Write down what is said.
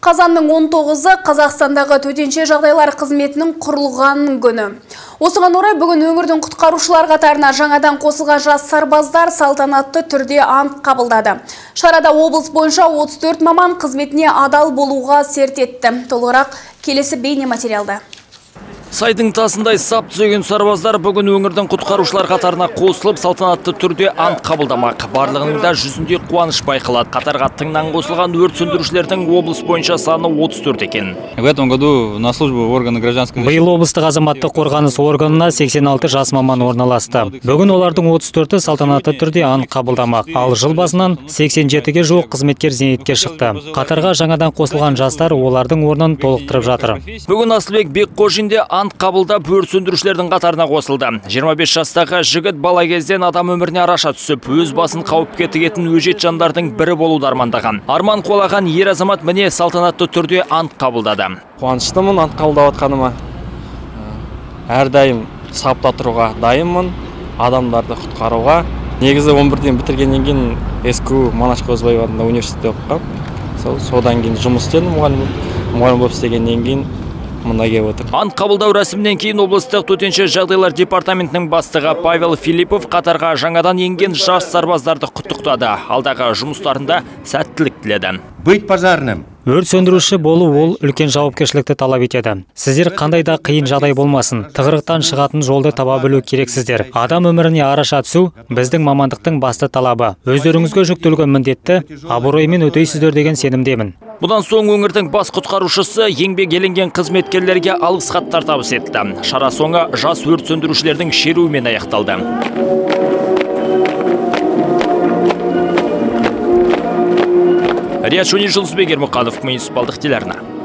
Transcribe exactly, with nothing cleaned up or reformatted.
Қазанның он тоғызы Қазақстандағы төтенше жағдайлар қызметінің құрылған күні. Осыған орай бүгін өңірдің құтқарушылар қатарына жаңадан қосылған жас сарбаздар салтанатты түрде ант қабылдады. Шарада облыс бойынша отыз төрт маман қызметіне адал болуға серт етті. Толығырақ келесі бейне материалда. Сайдың тасындай сап түзеген сарбаздар бүгін өңірдің құтқарушылар қатарына қосылып салтанатты түрде ант қабылдамақ. Барлығының да жүзінде қуаныш байқалады. Қатарға тыңнан қосылған өрт сөндірушілердің облыс бойынша саны отыз төрт екен. В этом году на службу в органы гражданской защиты. Биыл облыстық азаматтық қорғаныс органына сексен алты жас маман орналасты. Бүгін олардың отыз төрті салтанатты түрде ант қабылдамақ. Ал жыл басынан сексен жетіге жуық қызметкер зейнетке шықты. Қатарға жаңадан қосылған жастар олардың орнын толықтырып жатыр. Бүгін Асылбек Бекқожинде ант қабылдап өрт сөндірушілердің қатарына қосылды. жиырма бес жастағы жігіт бала кезден адам өміріне араша түсіп, өз басын қауіпке тігетін өжет жандардың бірі болуды армандаған. Арман қолаған ер азамат міне салтанатты түрде ант қабылдады. Қуаныштымын ант қабылдап отқаныма. Әрдайым сапта тұруға дайынмын, адамдарды құтқаруға. Негізі он бірден бітіргеннен кейін СКУ Манаш Қозыбаев атындағы университетте оқығам. Содан кейін жұмыс істедім, мұғалім мұғалім болып істегеннен кейін ант қабылдау рәсімінен кейін облыстық төтенше жағдайлар департаментінің бастығы Павел Филиппов қатарға жаңадан енген жас сарбаздарды құттықтады. Алдағы жұмыстарында сәттілік тіледі. Быть пожарным. Өрт сөндіруші болу ол үлкен жауапкершілікті талап етеді. Сіздер қандай да қиын жағдай болмасын, тығырықтан шығатын жолды таба білу керексіздер. Адам өміріне араша түсу біздің мамандықтың басты талабы. Өздеріңізге жүктелген міндетті абыроймен өтейсіздер деген сенімдемін. Бұдан соң өңірдің бас құтқарушысы еңбек еленген қызметкерлерге алғыс хаттар табыс етті. Шара соңы жас өрт сөндірушілердің шеруімен аяқталды. Риат Шони, Жұлдызбек Ермұқанов, муниципалдық телеарна.